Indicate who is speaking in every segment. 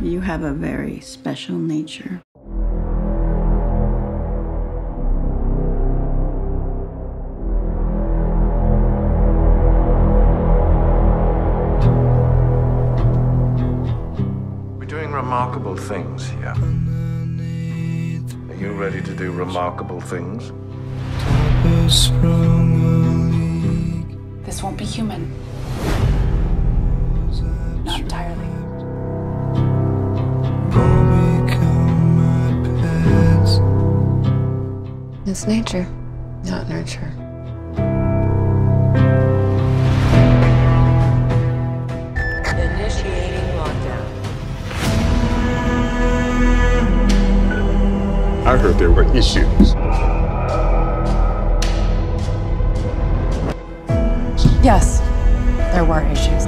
Speaker 1: You have a very special nature.
Speaker 2: We're doing remarkable things here. Are you ready to do remarkable things?
Speaker 3: This won't be human. Not entirely.
Speaker 4: It's nature, not nurture.
Speaker 5: Initiating lockdown.
Speaker 6: I heard there were issues.
Speaker 3: Yes, there were issues.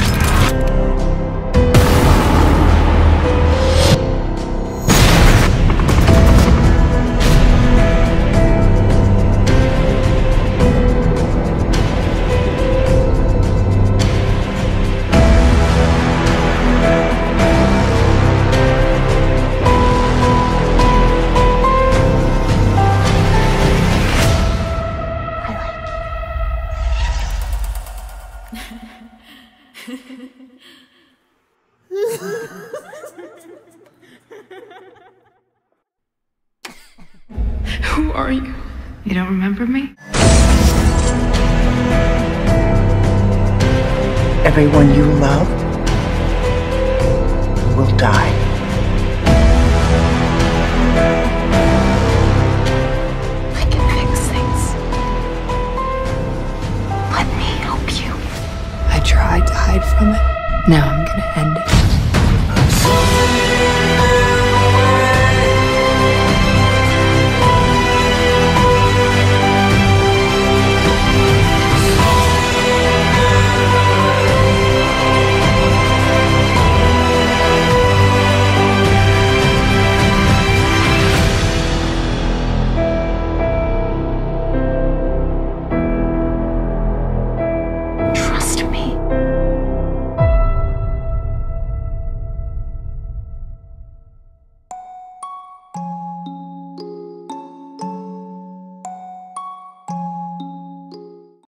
Speaker 7: Who are you? You don't remember me?
Speaker 8: Everyone you love will die.
Speaker 7: I can fix things. Let me help you.
Speaker 4: I tried to hide from it. Now I'm gonna end it.